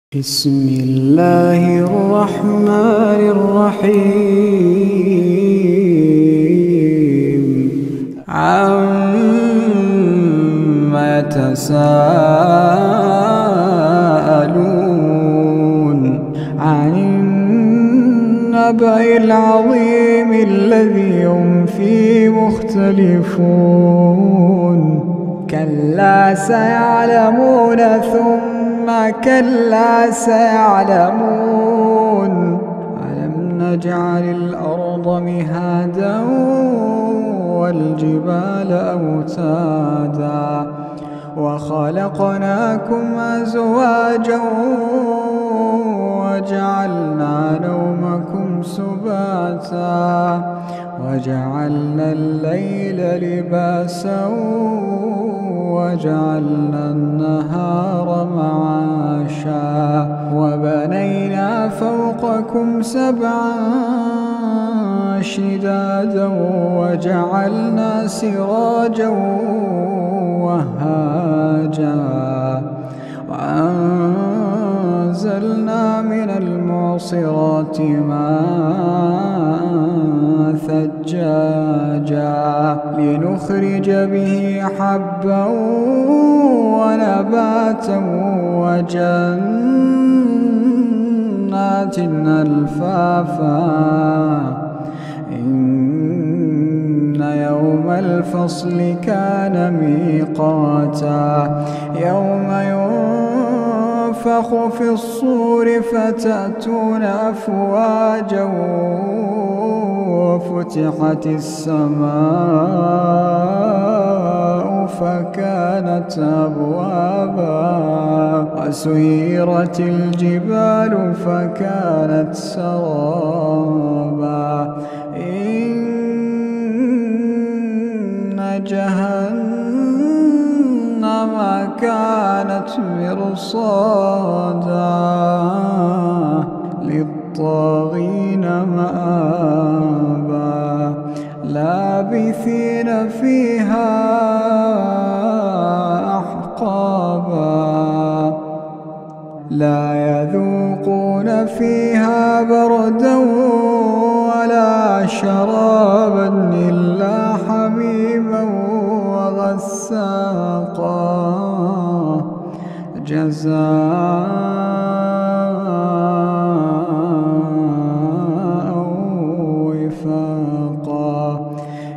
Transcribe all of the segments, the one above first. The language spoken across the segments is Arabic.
بسم الله الرحمن الرحيم عما يتساءلون عن النبأ العظيم الذي هم فيه مختلفون كلا سيعلمون ثم كلا سيعلمون ألم نجعل الأرض مهادا والجبال أوتادا وخلقناكم أزواجا وجعلنا نومكم سباتا وجعلنا الليل لباسا وجعلنا النهار معاشا وبنينا فوقكم سبعا شدادا وجعلنا سراجا وهاجا وأنزلنا من المعصرات ماء ثجاجا لنخرج به حبا ونباتا وجنات ألفافا إن يوم الفصل كان ميقاتا يوم ينفخ في الصور فتأتون أفواجا وفتحت السماء فكانت أبوابا وسيرت الجبال فكانت سرابا إن جهنم كانت مرصادا للطاغين مآبا لابثين فيها أحقابا لا يذوقون فيها بردا ولا شرابا إلا حميما وغساقا جزاء وفاقا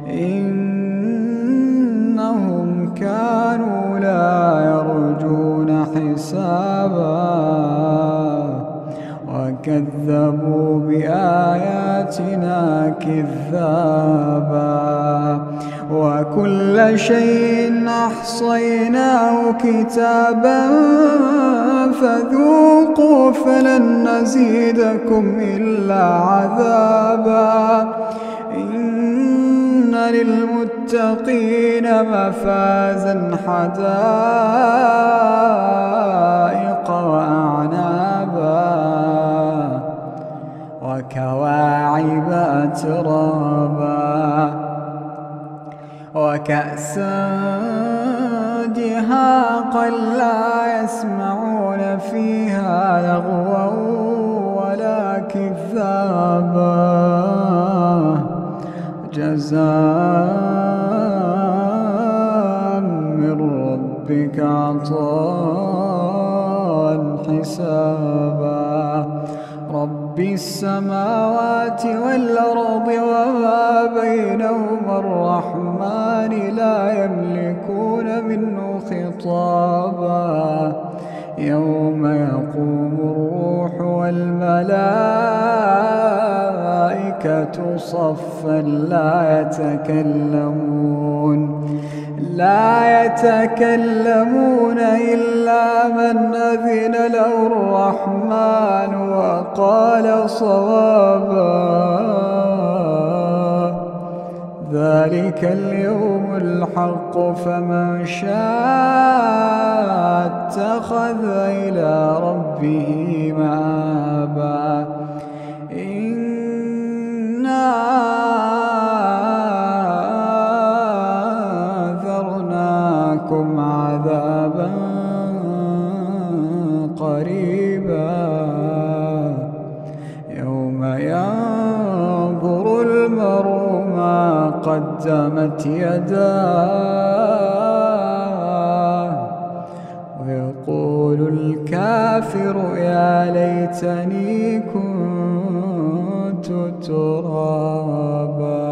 إنهم كانوا لا يرجون حسابا وكذبوا بآياتنا كذابا وكل شيء أحصيناه كتابا فذوقوا فلن نزيدكم إلا عذابا إن للمتقين مفازا حدائق وأعنابا وكواعب أترابا وكأسا دهاقا لا يسمعون فيها لغوا ولا كذابا جزاء من ربك عطاء حسابا رب السماوات والأرض وما بينهما الرحمن لا يملكون منه خطابا يوم يقوم الروح والملائكة صفا لا يتكلمون إلا من أذن له الرحمن وقال صوابا ذلك اليوم الحق فمن شاء اتخذ إلى ربه مآبا إنا أنذرناكم عذابا قريبا وينظر المرء ما قدمت يداه ويقول الكافر يا ليتني كنت ترابا.